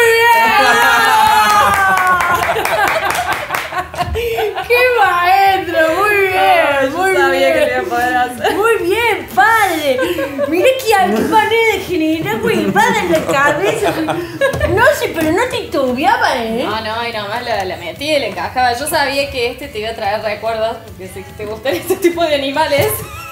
bien! ¡Qué maestro! Muy bien, Ay, yo muy sabía bien. que lo iba a poder hacer. Muy bien, padre, Gracias, qué manera de generar huevada en la cabeza. No sé, pero no titubeaba, ¿eh? No, no, y nomás la, la metí y le encajaba. Yo sabía que este te iba a traer recuerdos, porque sé que te gustan este tipo de animales.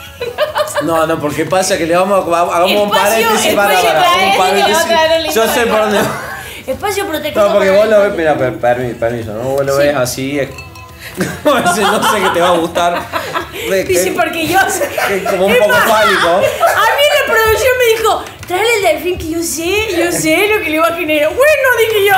No, no, porque pasa que le vamos a hagamos un Espacio- paréntesis para, espacio para, para un él y paréntesis. le va a traer un Yo lindo sé por dónde. Espacio protegido. No, porque para vos el- lo ves, mira, per- permi- permiso, ¿no? Vos lo Sí. ves así, es no sé que te va a gustar. De que- Dice, porque yo sé. que como un Es poco más, fálico. A mí la producción me dijo, tráele el delfín que yo sé, yo sé lo que le va a generar. Bueno, dije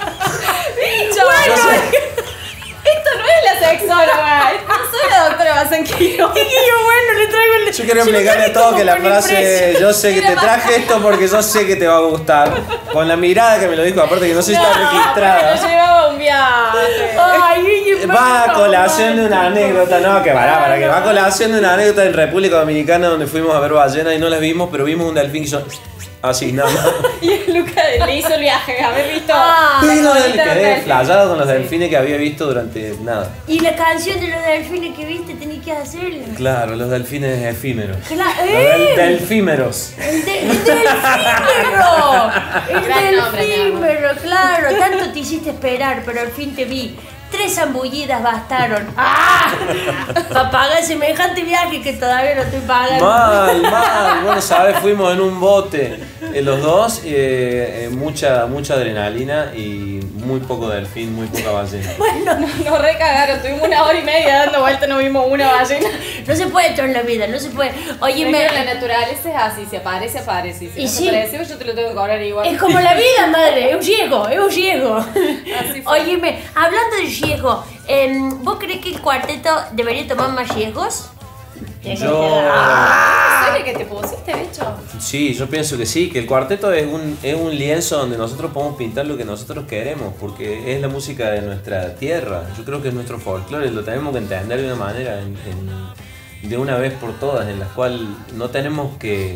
yo. Bicho, Bueno, no sé. Esto no es la sexóloga, no soy la doctora Basanquillo. dije yo, bueno, le traigo el Yo quiero se lo explicarle traje a todos como que la con frase impresión. yo sé que te traje esto porque yo sé que te va a gustar. Con la mirada que me lo dijo, aparte que no sé si está Pero registrada. llevaba un viaje. Ay, Guille, Va a por colación de una anécdota, no, que para, para que va a colación de una anécdota en República Dominicana donde fuimos a ver ballenas y no las vimos, pero vimos un delfín que hizo así, nada más. Y el Luca le hizo el viaje, haber visto. Ah, la Pero colita del- del quedé delfín. flayado con los delfines que había visto durante nada. Y la canción de los delfines que viste tenés que hacerla. Claro, los delfines efímeros. Claro, Los del- ¡eh! delfímeros. El, de, el delfímero. El Gran nombre, mi amor. delfímero, claro. Tanto te hiciste esperar, pero al fin te vi. Tres zambullidas bastaron. ¡Ah! Para pagar semejante viaje que todavía no estoy pagando. Mal, mal. Bueno, sabes, fuimos en un bote, eh, los dos, eh, eh, mucha, mucha adrenalina y muy poco delfín, muy poca ballena. Bueno, Nos recagaron, tuvimos una hora y media dando vueltas, no vimos una ballena. no se puede todo en la vida, no se puede. Oye, Me me, la naturaleza es así, si aparece, aparece. Y si Y no sí. se aparece, yo te lo tengo que cobrar igual. es como la vida, madre, es un riesgo, es un riesgo. Así fue. Óyeme, hablando de riesgo, em, ¿vos crees que el cuarteto debería tomar más riesgos? Yo... ¿Sabes que te pusiste, bicho? Sí, yo pienso que sí, que el cuarteto es un, es un lienzo donde nosotros podemos pintar lo que nosotros queremos, porque es la música de nuestra tierra. Yo creo que es nuestro folclore, lo tenemos que entender de una manera, en- en- de una vez por todas, en la cual no tenemos que...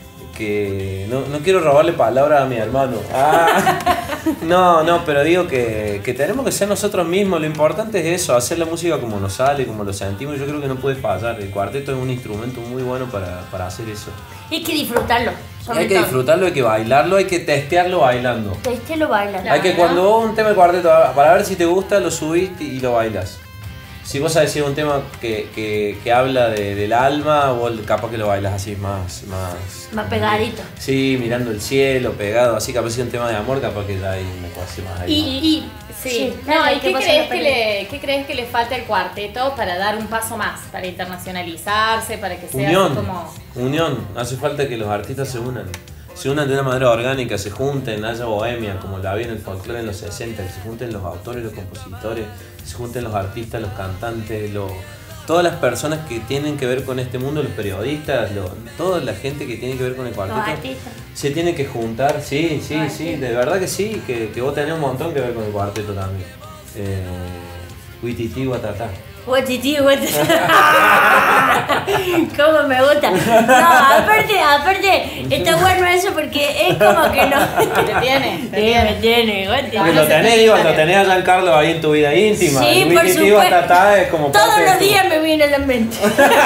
que no, no quiero robarle palabras a mi hermano. Ah, no, no, pero digo que, que tenemos que ser nosotros mismos. Lo importante es eso, hacer la música como nos sale, como lo sentimos. Yo creo que no puede fallar. El cuarteto es un instrumento muy bueno para, para hacer eso. Y hay que disfrutarlo. sobre Hay que todo. disfrutarlo, hay que bailarlo, hay que testearlo bailando. Este lo baila. Hay que cuando vos un tema de cuarteto, para ver si te gusta, lo subís y lo bailas. Si vos sabés si es un tema que, que, que habla de, del alma, vos capaz que lo bailas así más... Más, Más pegadito. sí, mirando el cielo, pegado, así capaz si es un tema de amor, capaz que ya hay una cosa más ahí. Y, y sí. Sí, No, dale, ¿y ¿qué qué pasa crees en la que, le, qué crees que le falta al cuarteto para dar un paso más? Para internacionalizarse, para que sea Unión, así como... unión, hace falta que los artistas se unan. Se unan de una manera orgánica, se junten, haya bohemia, como la había en el folclore en los sesenta, que se junten los autores, los compositores, se junten los artistas, los cantantes, los, todas las personas que tienen que ver con este mundo, los periodistas, los, toda la gente que tiene que ver con el Los cuarteto, artistas. se tiene que juntar, sí, sí, sí, de verdad que sí, que, que vos tenés un montón que ver con el cuarteto también. Eh, Huitití, Guatatá. Guatití, guatití. Cómo me gusta. No, aparte, aparte, está bueno eso porque es como que no. Te tiene, te Sí, tiene. me tiene, guatití. Porque lo tenés, digo, lo tenés a Giancarlo ahí en tu vida íntima. Sí, El por Huitití, supuesto. Guatatá es como Todos parte de los tu- días me viene a la mente.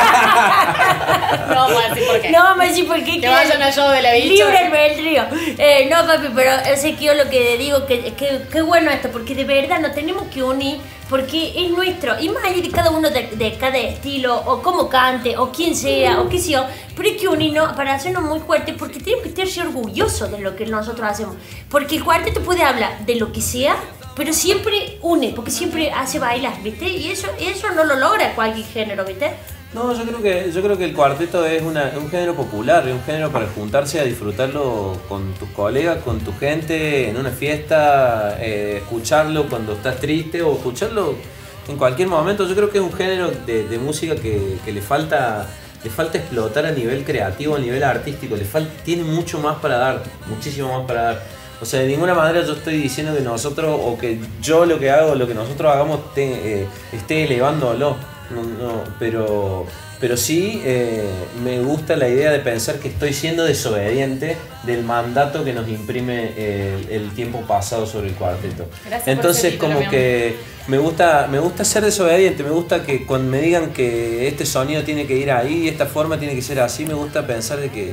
No vamos a decir por qué. No vamos a decir por qué. Que vayan al show de la bicha. Libre albedrío. Eh, no, papi, pero sé que yo lo que digo, que, que, que bueno esto, porque de verdad nos tenemos que unir, porque es nuestro. Y más allá de cada uno de, de cada estilo, o cómo cante, o quién sea, o qué sé yo, pero hay que unirnos para hacernos muy fuertes, porque tenemos que estar orgullosos de lo que nosotros hacemos. Porque el cuarteto puede hablar de lo que sea, pero siempre une, porque siempre hace bailar, ¿viste? Y eso, eso no lo logra cualquier género, ¿viste? No, yo creo que yo creo que el cuarteto es una, un género popular, es un género para juntarse a disfrutarlo con tus colegas, con tu gente, en una fiesta, eh, escucharlo cuando estás triste o escucharlo en cualquier momento. Yo creo que es un género de, de música que, que le falta le falta explotar a nivel creativo, a nivel artístico, le falta, tiene mucho más para dar, muchísimo más para dar. O sea, de ninguna manera yo estoy diciendo que nosotros, o que yo lo que hago, lo que nosotros hagamos te, eh, esté elevándolo. No, no, pero, pero sí eh, me gusta la idea de pensar que estoy siendo desobediente del mandato que nos imprime eh, el, el tiempo pasado sobre el cuarteto. Gracias por Entonces ese título, como mi que me gusta, me gusta ser desobediente, me gusta que cuando me digan que este sonido tiene que ir ahí, esta forma tiene que ser así, me gusta pensar de que,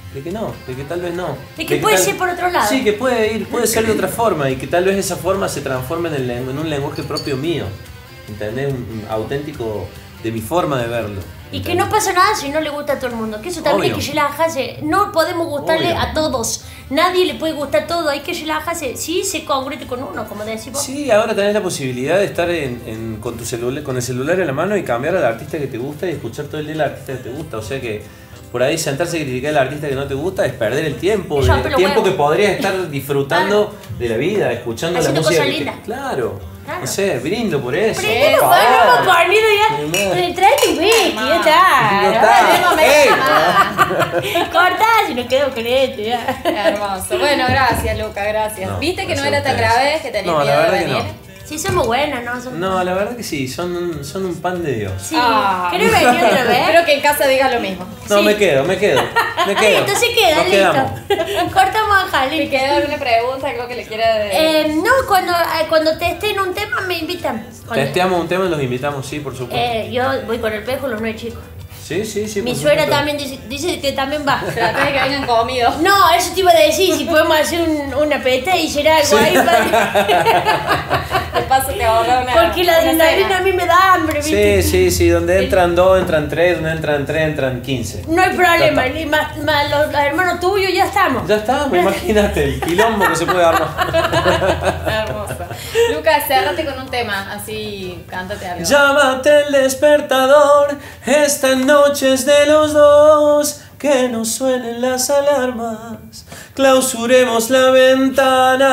de que no, de que tal vez no. De que puede tal- ser por otro lado. Sí, que puede ir, puede ser de otra forma y que tal vez esa forma se transforme en, el, en un lenguaje propio mío, ¿entendés? Un, un auténtico de mi forma de verlo. Y que no pasa nada si no le gusta a todo el mundo. Que eso también Obvio. hay que relajarse. No podemos gustarle Obvio. a todos. Nadie le puede gustar todo. Hay que relajarse. Sí, se congruente con uno, como decimos. Sí, ahora tenés la posibilidad de estar en, en- con, tu celular, con el celular en la mano y cambiar al artista que te gusta y escuchar todo el día al artista que te gusta. O sea que por ahí sentarse y criticar al artista que no te gusta es perder el tiempo. Es romper El los tiempo huevos. que podrías estar disfrutando de la vida, escuchando Haciendo la música. cosas que te- lindas. Claro. Claro. No sé, brindo por eso. Pero por no favor. hemos ponido ya. Mi madre. Trae tu whisky, ya está. No está. Ey. Cortá, si nos quedamos con esto ya. Hermoso. Bueno, gracias, Luca, gracias. No, ¿Viste que no gracias era a tan ustedes. grave, que tenías No, la miedo de verdad que venir? no. Sí, somos buenas, ¿no? Somos... No, la verdad que sí, son un, son un pan de Dios. Sí. Ah. ¿Querés venir otra vez? Espero que en casa digas lo mismo. No, Sí. me quedo, me quedo. Me Ay, quedo. entonces queda, Nos quedamos. listo. Cortamos a Jali. ¿Te quedó alguna pregunta, algo que le quiera decir? Eh, no, cuando, eh, cuando te esté en un tema me invitan. Cuando- Testeamos un tema y los invitamos, sí, por supuesto. Eh, yo voy con el pejo, los nueve chicos. Sí, sí, sí. Mi por suegra supuesto. también dice, dice que también va. Trata de que vengan comidos. No, eso te iba a decir, si podemos hacer un, una peta y será algo Sí. ahí para... De paso te ahorra una. Porque la una adrenalina cena. a mí me da hambre, ¿viste? Sí, sí, sí, donde entran dos, entran tres, donde entran tres, entran quince. No hay problema, Ya está. ni más, más los, los hermanos tuyos ya estamos. Ya está, pues imagínate el quilombo que se puede armar. Hermosa. Lucas, cerrate con un tema, así cántate algo. Llámate el despertador, esta noche es de los dos. Que no suenen las alarmas, clausuremos la ventana.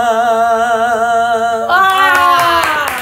¡Ah!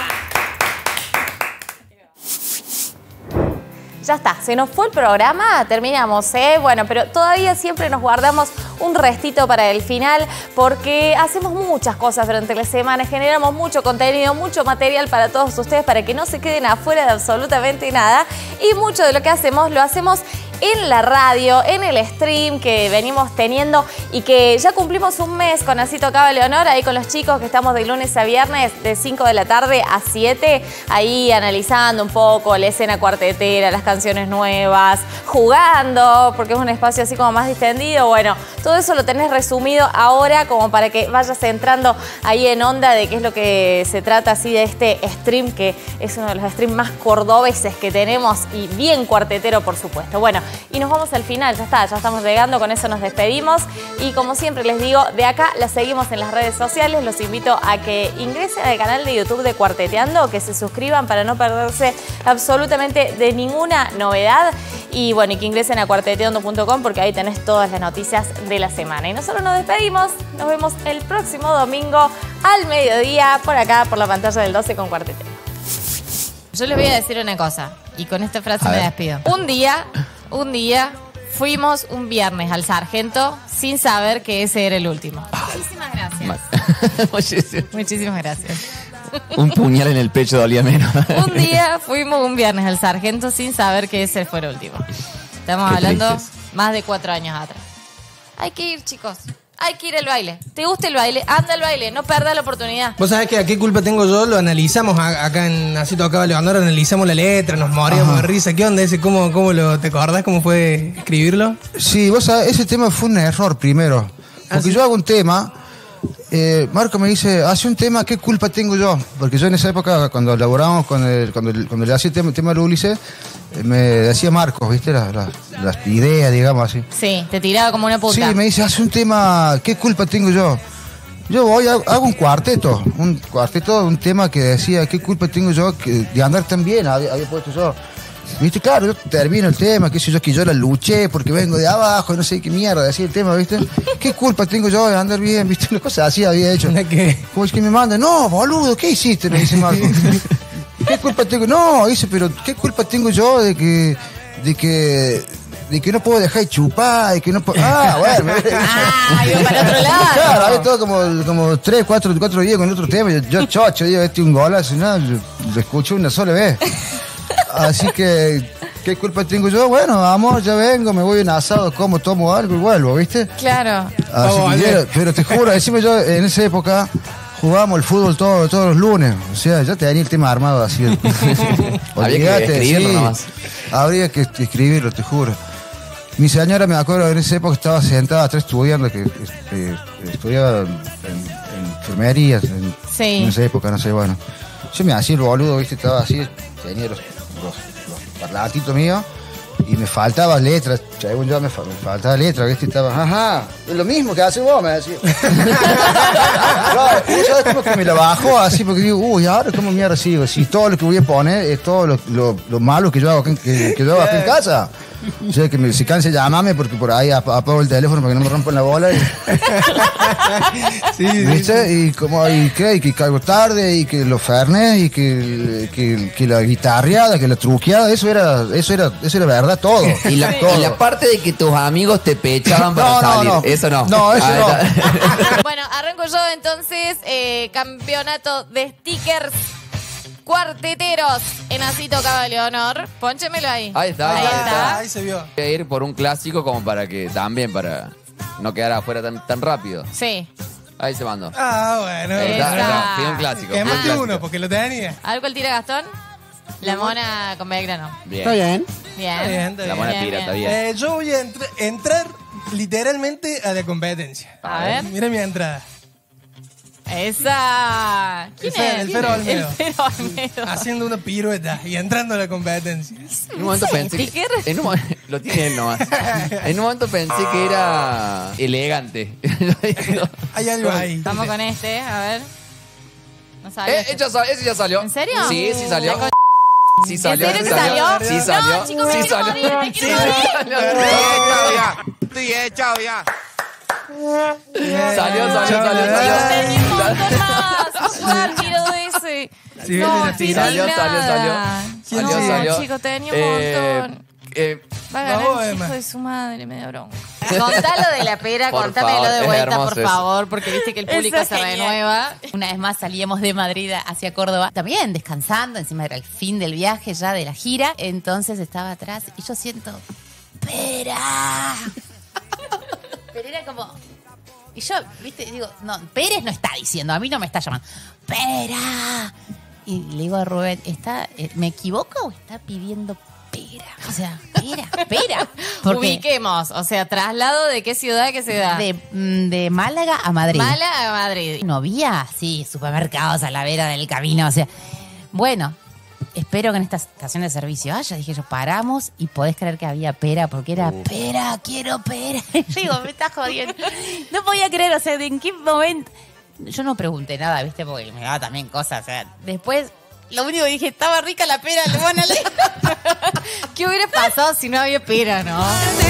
Ya está, se nos fue el programa, terminamos, ¿eh? Bueno, pero todavía siempre nos guardamos un restito para el final porque hacemos muchas cosas durante la semana, generamos mucho contenido, mucho material para todos ustedes para que no se queden afuera de absolutamente nada y mucho de lo que hacemos lo hacemos en la radio, en el stream que venimos teniendo y que ya cumplimos un mes con Así Tocaba Leonor, ahí con los chicos que estamos de lunes a viernes de cinco de la tarde a siete, ahí analizando un poco la escena cuartetera, las canciones nuevas, jugando, porque es un espacio así como más distendido. Bueno, todo eso lo tenés resumido ahora como para que vayas entrando ahí en onda de qué es lo que se trata así de este stream, que es uno de los streams más cordobeses que tenemos y bien cuartetero, por supuesto. Bueno, y nos vamos al final, ya está, ya estamos llegando, con eso nos despedimos y como siempre les digo, de acá la seguimos en las redes sociales, los invito a que ingresen al canal de YouTube de Cuarteteando, que se suscriban para no perderse absolutamente de ninguna novedad y bueno, y que ingresen a cuarteteando punto com porque ahí tenés todas las noticias de la semana. Y nosotros nos despedimos, nos vemos el próximo domingo al mediodía por acá, por la pantalla del doce con Cuarteteando. Yo les voy a decir una cosa y con esta frase A me ver. despido. Un día, un día, fuimos un viernes al Sargento sin saber que ese era el último. Muchísimas gracias. Muchísimo. Muchísimas gracias. Un puñal en el pecho dolía menos. Un día fuimos un viernes al Sargento sin saber que ese fue el último. Estamos Qué hablando tristes. más de cuatro años atrás. Hay que ir, chicos. Hay que ir al baile. ¿Te gusta el baile? Anda al baile. No perdas la oportunidad. Vos sabés que a qué culpa tengo yo, lo analizamos a- acá en Así Tocaba Leonor, analizamos la letra, nos moríamos de risa. ¿Qué onda ese? ¿Cómo, cómo lo, te acordás cómo fue escribirlo? Sí, vos sabés, ese tema fue un error primero. Porque yo hago un tema, eh, Marco me dice, hace un tema, ¿qué culpa tengo yo? Porque yo en esa época, cuando elaboramos, con el, cuando, cuando le hacía el tema, el tema de Ulises, eh, me decía Marcos, ¿viste? Las la, las ideas, digamos así. Sí, te tiraba como una puta. Sí, me dice, hace un tema, ¿qué culpa tengo yo? Yo voy, hago, hago un cuarteto, un cuarteto, un tema que decía, ¿qué culpa tengo yo que- de andar tan bien? Había, había puesto yo. ¿Viste? Claro, yo termino el tema, qué sé yo, que yo la luché porque vengo de abajo, no sé qué mierda, decía el tema, ¿viste? ¿Qué culpa tengo yo de andar bien? ¿Viste? Las cosas así había hecho. ¿Cómo es que me manda? No, boludo, ¿qué hiciste? Me dice Marco. ¿Qué culpa tengo? No, dice, pero ¿qué culpa tengo yo de que, de que, de que no puedo dejar de chupar, de que no puedo... Ah, bueno. Me... Ah, iba para otro lado. Claro, había todo como, como tres, cuatro, cuatro días con otro tema. Yo, yo chocho, digo, este es un golazo, no, yo lo escuché una sola vez. Así que, ¿qué culpa tengo yo? Bueno, vamos, ya vengo, me voy a un asado, como, tomo algo y vuelvo, ¿viste? Claro. Así que yo- pero te juro, decime yo, en esa época jugábamos el fútbol todo- todos los lunes. O sea, ya tenía el tema armado así. Había que Olvídate, escribirlo sí. nomás. Habría que escribirlo, te juro. Mi señora, me acuerdo, en esa época estaba sentada atrás estudiando, que eh, estudiaba en, en enfermería, en, Sí. en esa época, no sé, bueno. Yo me hacía el boludo, ¿viste? Estaba así, tenía los, los, los parlantitos míos y me faltaba letras. Según yo, me, fa- me faltaba letras, ¿viste? Estaba, ajá, es lo mismo que haces vos, me decía. Claro, y ¿sabes cómo que me la bajo así? Porque digo, uy, ahora cómo mierda sigo. Si todo lo que voy a poner es todo lo, lo, lo malo que yo hago, acá en- que, que yo hago acá en casa. O sea, que me, si canse, llámame porque por ahí ap- apago el teléfono para que no me rompan la bola. Y, Sí, sí, ¿viste? Y como, y qué, y que caigo tarde, y que los fernes, y que, que, que la guitarreada, que la truqueada, eso era, eso era, eso era verdad todo. Y la, Todo. y la parte de que tus amigos te pechaban para No, no, salir. no. Eso no. No, eso Ah, no. está. Bueno, arranco yo entonces. eh, campeonato de stickers cuarteteros en Así Tocaba Leonor. Pónchemelo ahí. Ahí está, ahí está. Ahí se vio. Voy a ir por un clásico como para que también, para no quedar afuera tan, tan rápido. Sí. Ahí se mandó. Ah, bueno. Ahí está, Esa. no, pidió un clásico. pidió un Quemaste clásico. uno porque lo tenía. A ver cuál tira Gastón. La mona con Belgrano. Bien. Está bien. Bien. Está bien, está La bien. mona Bien, tira, está bien. bien. Eh, yo voy a entr- entrar literalmente a la competencia. A ver. Mira mi entrada. Esa. ¿Quién El Fer- es? el Fero Olmedo. El Fero Olmedo. Haciendo una pirueta y entrando a la competencia. En un momento pensé que, sticker? en un mo- lo tiene él nomás. En un momento pensé que era elegante. Hay algo ahí. Vamos con este, a ver. No salió. Eh, ya sa- ese ya salió. ¿En serio? Sí, sí salió. La con- Sí salió, ¿En sí serio que salió. salió? Sí No, salió. chicos, me Sí quiero salió. morir, me Sí quiero morir. salió. Estoy echado ya. Salió, salió, salió, Chicos, salió. tenía un montón más. No puedo tiro de ese. Sí, No, sí, tiré Salió, salió, salió. nada. Salió, No, salió. chicos, tenía un Eh, montón. eh, Va a ganar Vamos, el Emma. hijo de su madre, me da bronca. Contalo de la pera, Por contámelo favor, de es vuelta, hermoso por eso. favor, porque viste que el público Eso se es genial. renueva. Una vez más salíamos de Madrid hacia Córdoba, también descansando, encima era el fin del viaje ya de la gira, entonces estaba atrás y yo siento, ¡Pera! Pero era como... Y yo, viste, digo, no, Pérez no está diciendo, a mí no me está llamando, ¡Pera! Y le digo a Rubén, ¿está, eh, ¿me equivoco o está pidiendo pera? O sea, pera, pera. Porque Ubiquemos, o sea, traslado de qué ciudad a qué ciudad. de, mm, de Málaga a Madrid. Málaga a Madrid. No había, sí, supermercados a la vera del camino. O sea, bueno, espero que en esta estación de servicio haya. Dije yo, paramos y podés creer que había pera, porque era pera, quiero pera. Y digo, me estás jodiendo. No podía creer, o sea, ¿de en qué momento? Yo no pregunté nada, ¿viste? Porque me daba también cosas. O sea, después, lo único que dije, estaba rica la pera, le van a leer. ¿Qué hubiera pasado si no había pera, no?